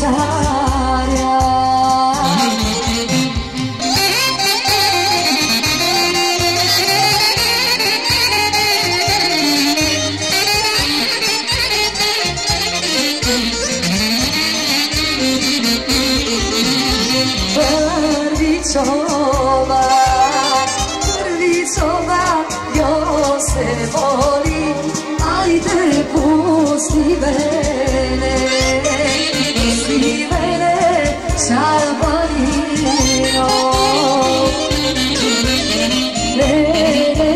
carja. Prvi čovak još se voli, ajde pusti mene, Šarbanino. Mene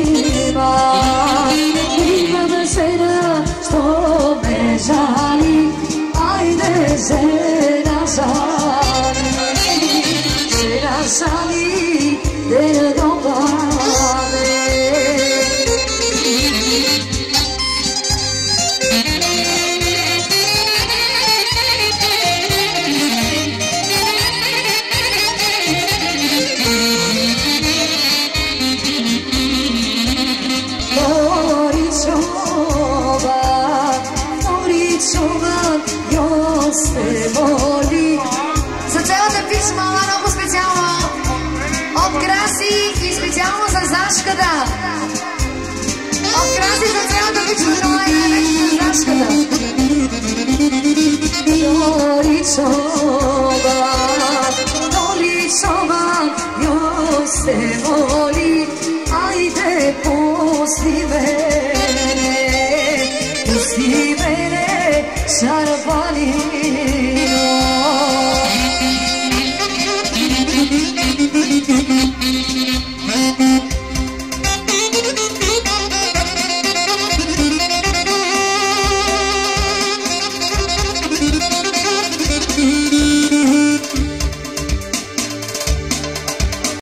imam žena što me žali, ajde žena žali. Žali del domane. Moričovan, još te voli. За цялата писма, много специално от Краси и специално за Зашката. От Краси за цялата писма, желая за Зашката. Норичован, još te voli, ajde pusti mene, Šarba.